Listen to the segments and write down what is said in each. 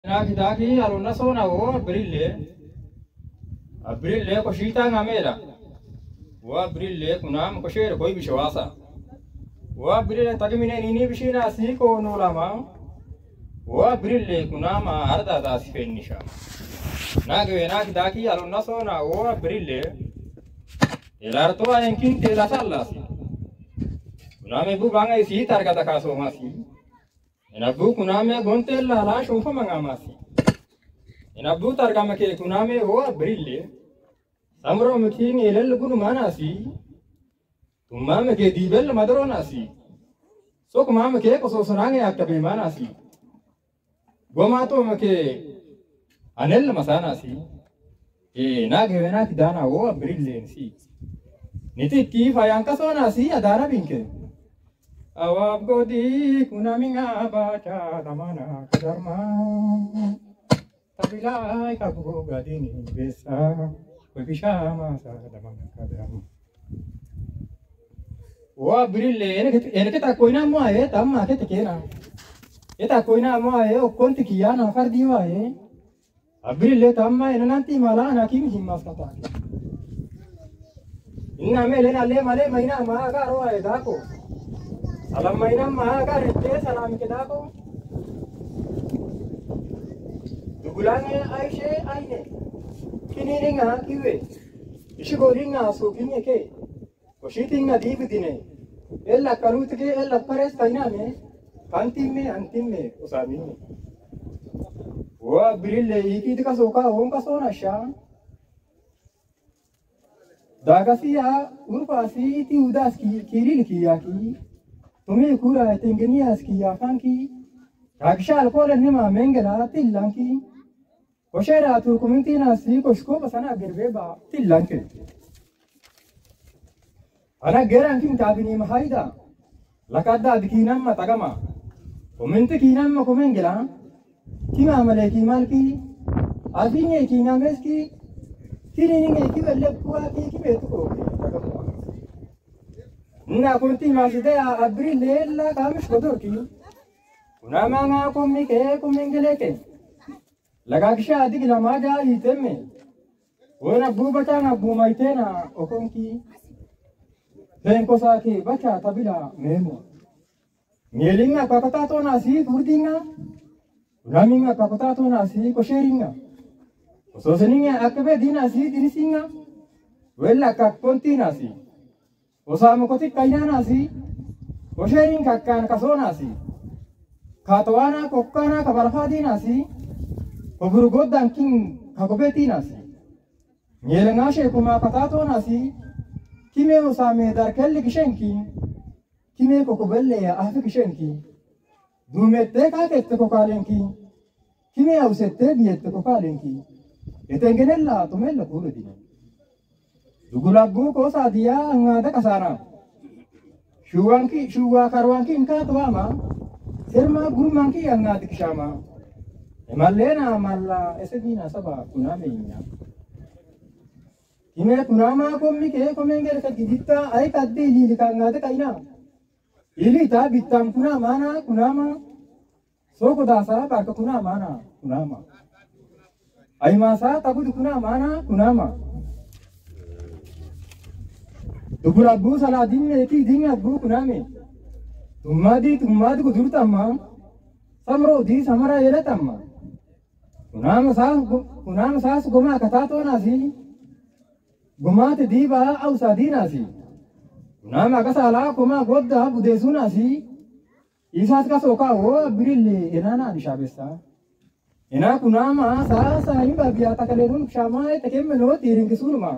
Daki alunna sona wo Brille ko shita ngamela wa Brille kunam ko shere koi bishwasa wa Brille tagmine nini bishina si ko nolama wa Brille kunama arda da sifenisha nagi daki alunna sona wo Brille elarto ayenkin tela sallasi kuname bu banga si targata kaso masi enabu kuname gontella la shofa mangamasi enabu targama ke kuname wo Brille samro mkin elel gunu manasi tumame ke dibel madronasi so kumame ke ko so sonange aktabe manasi gomato make anel masanasi nage vena kidana wo Brille si niti ki fayanka sonasi adara binke awab godi kunaminga baca damana kadarma tabilai kabu gadini besa kubishama sa damana kadarma wa Brille ene kita koina mo aye tamma ke tekena eta koina mo aye okonti kiyana fardi wa aye Brille tamma ene nanti mala nakim himmas kata inna mele na le male maina ma ka ro aye dako alam maina ma ka rete salam ke dako dugulange aishe aine kiniringa kiwe ishigoringa so kinye ke Koshitinga dibidine ella karutke ella pares tainame antim me usabini wa Brille ikid ka soka honka sona sha dagasiya urpasi ti udas ki kiril kiya ki tumi kura tengenias kiya fanki rakshal kole nima mengela tillanki koshera tu kumintina si koshko basana gerbeba tillanki ana geran kin tabini mahaida lakadda dikinam matagama komente kinam komengela kima maleki malki afinye kinameski kininge kibelle kuwa kimetu ko na kunti maside Brille la kamish kodorki una manga komike komengeleke lagaksha digla maja itemme ona bubatana bumaitena okonki Tenko saki baca tabila memo. Ngelinga kakatato nasi kurdinga. Raminga kakatato nasi kosheringa. Ososeninga akabe dinasi dinisinga. Wella kakponti nasi. Osamo kotik kaina nasi. Koshering kakkan kaso nasi. Katawana kokkana kabalfadi nasi. Koburugodan king kakobeti nasi. Ngelinga shekuma katato nasi. Kime usame darkelli kishenki kime kokobelle ya afi kishenki dumette kakette kokalenki kime ausette biyette kokalenki etengenella tumella kuledine dugulabbu ko sadiya ngada kasana shuwa karwanki inka tuama serma gurmanki ngada kishama emallena malla esedina saba kunamenya Kime kunama komike komengere ka giditta ay kadde ili kangade kaina ili ta bitam kunama soko dasa barka kunama ay masa tabud kunama dubura bu sala dinne ki dinga bu kuname tumadi ko durtamma samro di samara yelatamma kunama sa goma katato nasi Gumate diba au sadinasi. Nama kasala kuma godda budesunasi. Isas kasoka wo Brille enana dishabesa. Ena kunama sa imba biata kalerun shama tekemeno tiring kesunuma.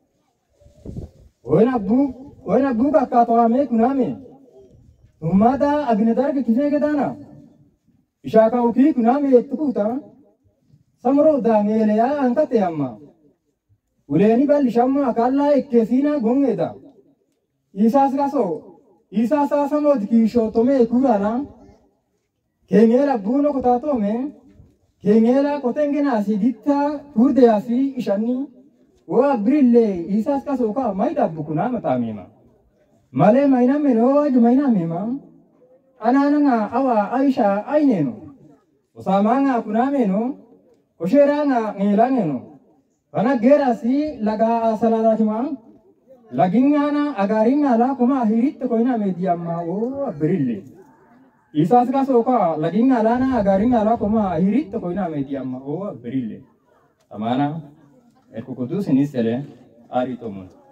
Wena bu kakatwa me kuname. Umada agnedar ke kise ke dana. Ishaka uki kuname etukuta. Samro da ngele ya angkate amma. Uleni bal shamma akalla ekkesina gongeda isas gaso isasa samod ki shotome kurana kengela buno kotato me kengela kotengena siditta kurde asi ishani wa Brille isas gaso ka maida bukuna matamima male maina meno maina mema anananga awa aisha aineno usamanga kunameno kusheranga ngilangeno bana gerasi laga asalada kimang lagingana agaringala kuma hirit koina mediamma o brille isas ka soka lagingala na agaringala kuma hirit koina mediamma o brille amana ekukudus ni sele ari tomun